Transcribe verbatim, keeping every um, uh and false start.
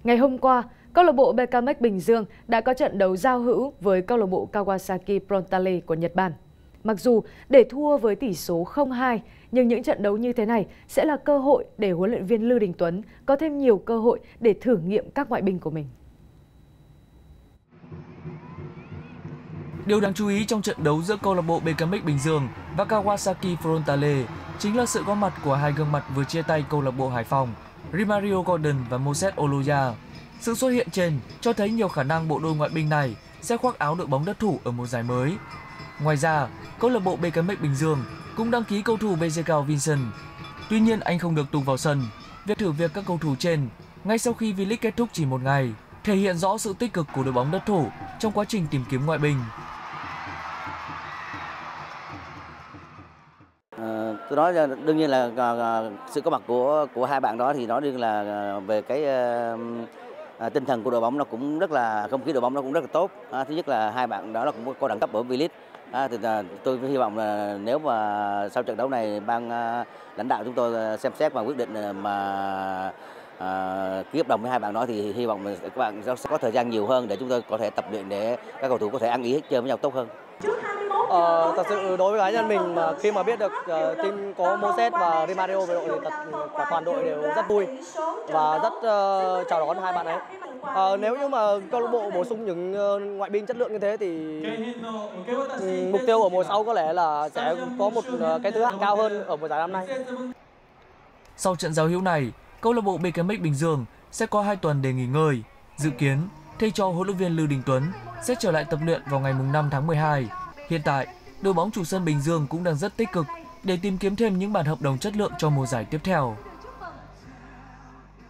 Ngày hôm qua, câu lạc bộ bê ca em ích Bình Dương đã có trận đấu giao hữu với câu lạc bộ Kawasaki Frontale của Nhật Bản. Mặc dù để thua với tỷ số không hai, nhưng những trận đấu như thế này sẽ là cơ hội để huấn luyện viên Lưu Đình Tuấn có thêm nhiều cơ hội để thử nghiệm các ngoại binh của mình. Điều đáng chú ý trong trận đấu giữa câu lạc bộ bê ca em ích Bình Dương và Kawasaki Frontale chính là sự góp mặt của hai gương mặt vừa chia tay câu lạc bộ Hải Phòng, Romario Gordon và Moses Oloya. Sự xuất hiện trên cho thấy nhiều khả năng bộ đôi ngoại binh này sẽ khoác áo đội bóng đất thủ ở một giải mới. Ngoài ra, câu lạc bộ bê ca em ích Bình Dương cũng đăng ký cầu thủ bê giê ca Vincent. Tuy nhiên, anh không được tung vào sân. Việc thử việc các cầu thủ trên ngay sau khi V-League kết thúc chỉ một ngày thể hiện rõ sự tích cực của đội bóng đất thủ trong quá trình tìm kiếm ngoại binh. Tôi nói đương nhiên là sự có mặt của của hai bạn đó thì nói đương là về cái uh, tinh thần của đội bóng nó cũng rất là, không khí đội bóng nó cũng rất là tốt. À, thứ nhất là hai bạn đó là cũng có đẳng cấp ở V-League. À, thì là tôi hy vọng là nếu mà sau trận đấu này ban uh, lãnh đạo chúng tôi xem xét và quyết định mà uh, ký hợp đồng với hai bạn đó thì hy vọng các bạn sẽ có thời gian nhiều hơn để chúng tôi có thể tập luyện để các cầu thủ có thể ăn ý hết chơi với nhau tốt hơn. Ờ, thật sự đối với cá nhân mình mà khi mà biết được uh, team có Moses và Romario về đội thì thật, cả toàn đội đều rất vui và rất uh, chào đón hai bạn ấy. Uh, nếu như mà câu lạc bộ bổ sung những uh, ngoại binh chất lượng như thế thì um, mục tiêu ở mùa sau có lẽ là sẽ có một uh, cái thứ hạng cao hơn ở mùa giải năm nay. Sau trận giao hữu này, câu lạc bộ bê ca em ích Bình Dương sẽ có hai tuần để nghỉ ngơi. Dự kiến, thầy trò huấn luyện viên Lưu Đình Tuấn sẽ trở lại tập luyện vào ngày năm tháng mười hai. Hiện tại, đội bóng chủ sân Bình Dương cũng đang rất tích cực để tìm kiếm thêm những bản hợp đồng chất lượng cho mùa giải tiếp theo.